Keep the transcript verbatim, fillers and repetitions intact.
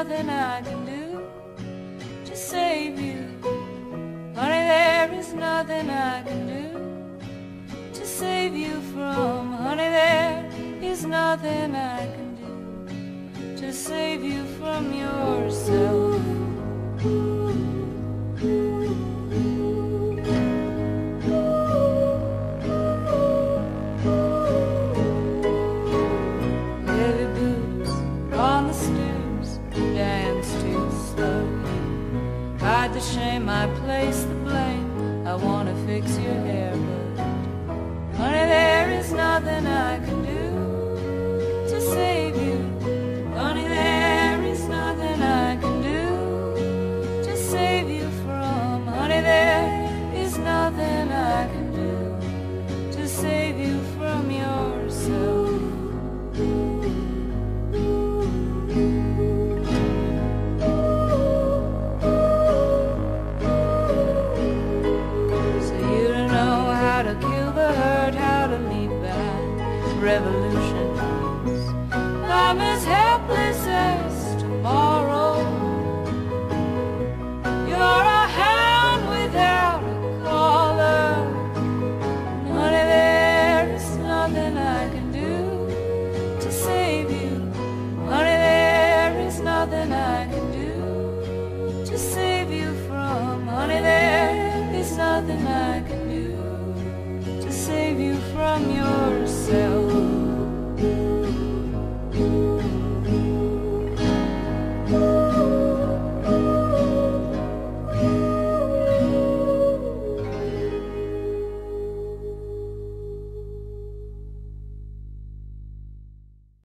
nothing I can do to save you. Honey, there is nothing I can do to save you from. Honey, there is nothing I can do to save you from yourself. Heavy boots on the stairs, dance too slow. Hide the shame, I place the blame. I wanna fix your hair, but honey, there is nothing I can do to save you. Honey, there is nothing I can do to save you from. Honey, there is nothing I can do to save you from yourself. So you don't know how to kill the hurt, how to lead back revolutions. I'm as